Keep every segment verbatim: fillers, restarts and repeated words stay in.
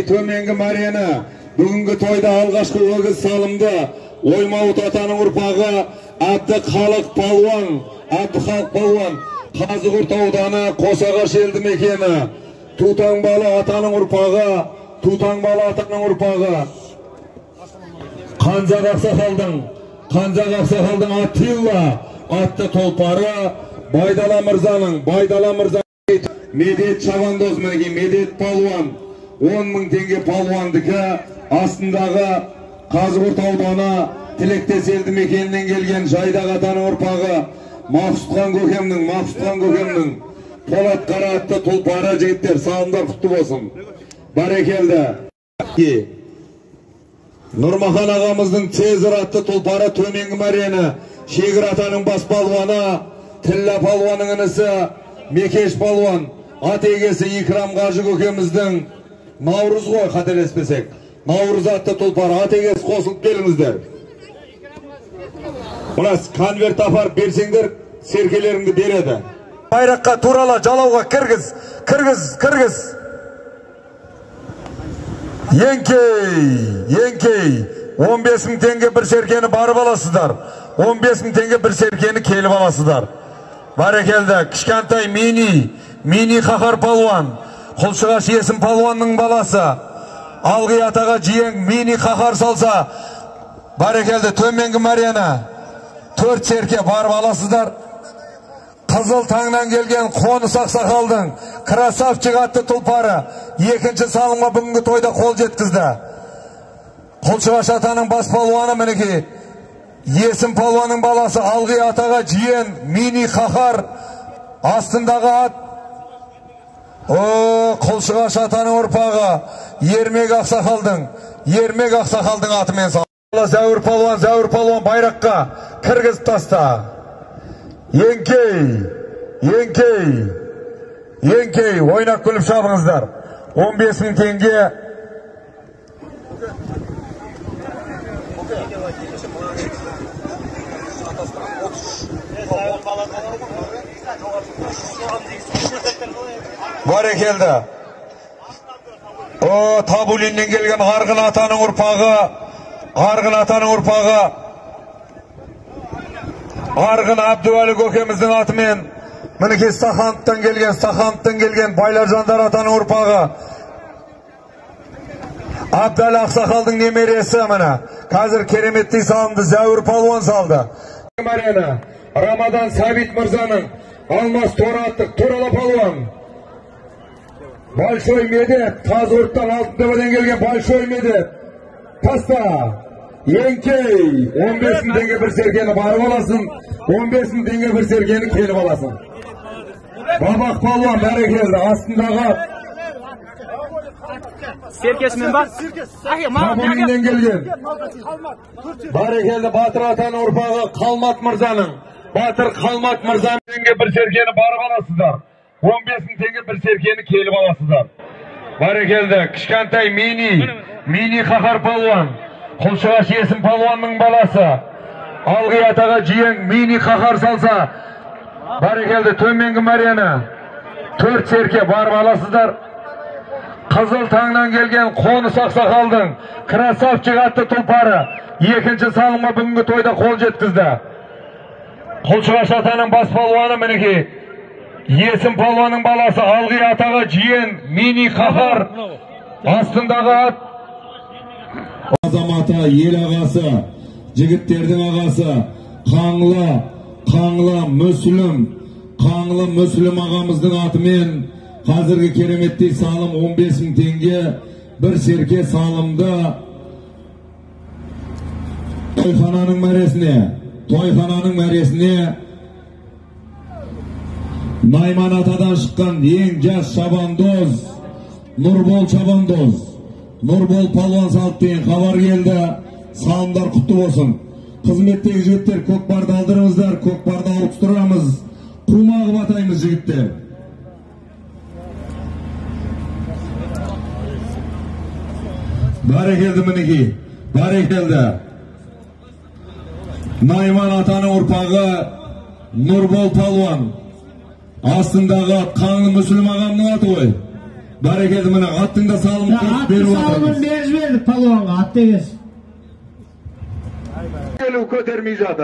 төменгі мәрені бүгінгі тойда алғашқы өгіз салымды Оймауыт атаның ұрпағы Әбдіхалық палуан, Әбдіхалық палуан, Қазығұрт ауданы Қосағаш елді мекені, Тутаңбалы атаның ұрпағы, Тутаңбалы атаның ұрпағы, Қанжақ Ақсақалдың, Қанжақ Ақсақалдың Аттилла атты тұлпары, Байдала Мырзаның, Байдала Мырзаның, Медет Шабандоз мінеге, Медет палуан, он мың теңге палуандікі, астындағы Қазығұрт ауданы Тілектес елді мекенінен келген Жайдақ атаның ұрпағы, Мақсұтхан көкемнің, Мақсұтхан көкемнің, Полат Қара атты тұлпары жігіттер, салымдар құтты болсын. Барекелді. Нұрмахан ағамыздың Цезар атты тұлпары төменгі мәрені, Шегір атаның бас палуаны, Тілла палуанның інісі, Мекеш палуан, ат егесі Икрам Қажы көкеміздің, Наурыз ғой қателеспесек, Наурыз атты тұлпары, ат егесі қосылып келіңіздер. Мынас конверт апарып берсеңдер, серкелеріңді береді. Байраққа турала жалауға кіргіз, кіргіз, кіргіз. Еңкей, еңкей, он бес мың теңге бір серкені барып аласыздар. он бес мың теңге бір серкені келіп аласыздар. Барекелді, кішкентай мини, мини Қахар палуан, Құлшығаш Есім палуанның баласы, Алғи атаға жиен мини Қахар салса, барекелді, төменгі мәрені, төрт серке барып аласыздар. Қызыл таңнан келген Қоныс Ақсақалдың Красавчик атты тұлпары екінші салымға бүгінгі тойда қол жеткізді. Құлшығаш атаның бас палуаны мінеке, Есім палуанның баласы Алғи атаға жиен мини Қахар, астындағы ат О, Құлшығаш атаның ұрпағы Ермек Ақсақалдың, Ермек Ақсақалдың атымен сал. Зәуір палуан, Зәуір палуан байраққа кіргіз таста. Еңкей, еңкей, еңкей, ойнақ күліп шабыңыздар. он бес мың теңге. Барекелді. О, Табулиннен келген Арғын атаның ұрпағы, Арғын атаның ұрпағы, Арғын Абдуәлі көкеміздің атымен, мінеке Стахановтан келген, Стахановтан келген Байлар Жандар атаның ұрпағы, Абдәлі Ақсақалдың немересі міне, қазір кереметтей салымды Зәуір палуан салды. Рамадан Сәбит Мырзаның Алмас Тора аттық Торала палуан, Большой Медет, Қазығұрттан алтын келген Большой Медет, таста. Еңкей, он бес мың теңге бір серкені барып аласың, он бес мың теңге бір серкені келіп аласың. Бабақ палуан бәрекелді, астындағы серкесімен бар. Табулиннен келген бәрекелді Батыр атаның ұрпағы Қалмат Мырзаның, Батыр Қалмат Мырзаның теңге бір серкені барып аласыздар. он бес мың теңге бір серкені келіп аласыздар. Бәрекелді, кішкентай мини, мини Қахар палуан, Құлшығаш Есім палуанның баласы, Алғи атаға жиен мини Қахар салса, барекелді, төменгі мәрені, төрт серке барып аласыздар. Қызыл таңнан келген Қоныс Ақсақалдың Красавчик атты тұлпары екінші салымға бүгінгі тойда қол жеткізді. Құлшығаш атаның бас палуаны мінеке, Есім палуанның баласы, Алғи атаға жиен мини Қахар, астындағы ат азаматы, ел ағасы, жігіттердің ағасы, Қаңлы, Қаңлы Мүслім, Қаңлы Мүслім ағамыздың атымен қазіргі кереметтей салым он бес мың теңге бір серке салымды тойхананың мәресіне, тойхананың мәресіне Найман атадан шыққан ең жас шабандоз, Нұрбол шабандоз, Нұрбол палуан салып деген хабар келді. Салымдар құтты болсын. Қызметтегі жігіттер, көкпарды алдырыңыздар, көкпарды ауыстырамыз, қумағы батаймыз жігіттер. Барекелді мінеки, барекелді. Найман атаның ұрпағы Нұрбол палуан, астындағы Қаңлы Мүслім ағамның аты ғой. Barakeldi, mana attığında salım koyup berip atı salımın berip verdik palvonga, at degez. Gelu kötermey жатыр.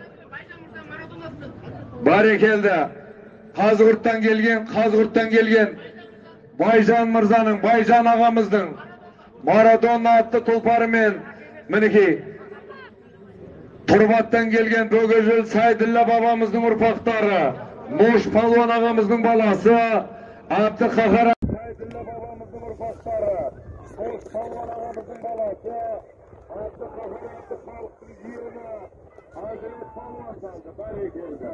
Barakeldi. Kazgurttan gelgen, Kazgurttan gelgen Bayjan Mırzanın, Bayjan ağamыздың Maradona atlı tulparı men miniki Turbattan gelgen Bögözül Saydilla babamыздың urpaqtары, Moş Palvan ağamыздың balası, Abdı Kakara Saydilla babamыздың urpaqtары, Moş Palvan ağamыздың balası, Abdı Kakara halkın yerini Aydınlı Palvan saldı. Barakeldi.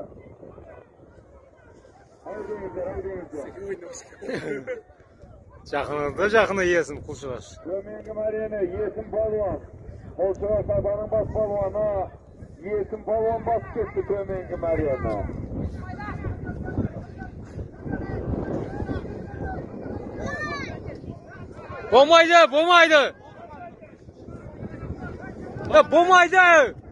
Жақынында жақына иесін Құлшығаш. Төменгі мәрені Есім Балуан. Құлшығаш атаның бас балуаны Есім Балуан бас кетті төменгі мәрені. Болмайды, болмайды. Болмайды.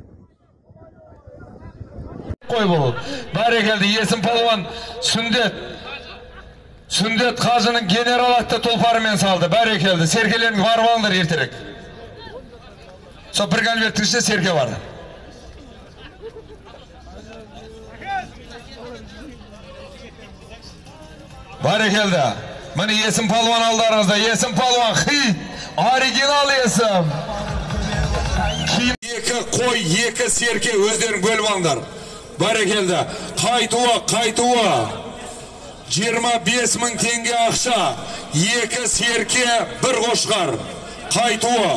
Koy bu. Barakeldi. Есім Балуан Sündet. Sündet Kazı'nın general attı tulparымен saldı. Barakeldi. Serkelerin var vardır erterek. So bir gal vertirişte serke var. Barakeldi. Mana Есім Palvan aldı aranızda. Есім Palvan. Hıy. Original Есім. Екі koy, екі serke özlerin bölüp alınlar. Barakeldi. Qaytuva, qaytuva. жиырма бес мың теңге ақша, екі серке, бір қошқар. Қайтуы.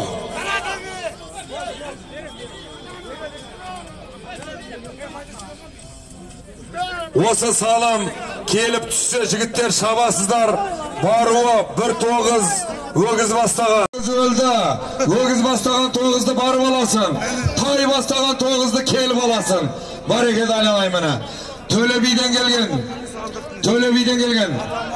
Осы салам келіп түссе жігіттер шабасыздар. Баруы бір тоғыз өгіз бастаған. Өлді. Өгіз бастаған тоғызды барып аласың. Тай бастаған тоғызды келіп аласың. Barakeldi айналай міне. Төле биден келген. Töle biden gelgen.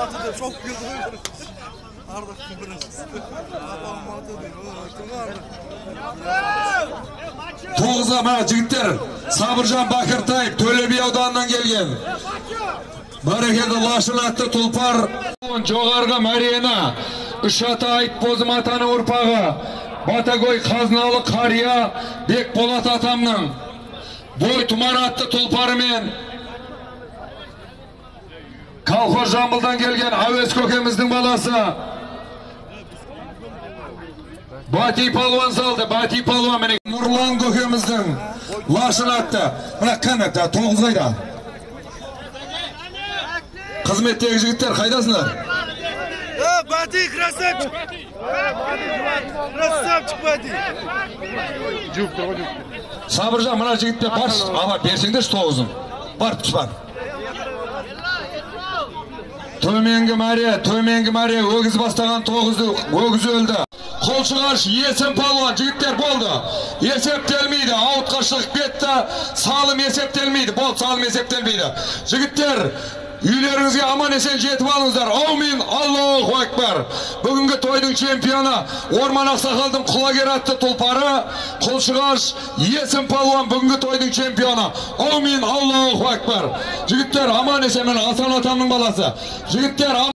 Toğuz'a mana jigitler Sabırjan Bakırtay Töle bi audanından gelgen. Barakeldi Laşın atты tulpar. Жоғарғы mәрені Üşata ait bozum atanın urpağı. Batagoy Қазналы Қария Бек Болат atamның Boy Tuman atты tulparымен Kalkor Jambıl'dan gelgen Aves kökemizдің balası. Bati Palvan saldı. Bati Palvan meni. Nurlan kökemizдің Laşın attı. Bırak kanata toğuz ayda. Қызметтегі жігіттер қайдасыңдар? Bati krasavчик. Krasavчик Bati. Sabırcan mına жігіттер бар. Ama берсеңдерші тоғызын. Бар түс бар. Төменгі мәре, төменгі мәре, өгіз бастаған тоғызды, өгіз өлді. Қолшығаш, Есім Palvan, жігіттер болды. Есептелмейді, аутқа шығып кетті, салым есептелмейді, бол, салым есептелмейді. Жігіттер, үйлеріңізге аман есен жетіп алыңыздар. Аумин, Аллаху Акбар. Бүгінгі тойдың чемпионы, Орман Ақсақалдың құлагер атты тұлпары, Қолшығаш, Есім Palvan, бүгінгі тойдың чемпионы. Аумин, Аллаху Акбар. Жігіттер, аман есен, мен Асан атамның баласы. Жігіттер,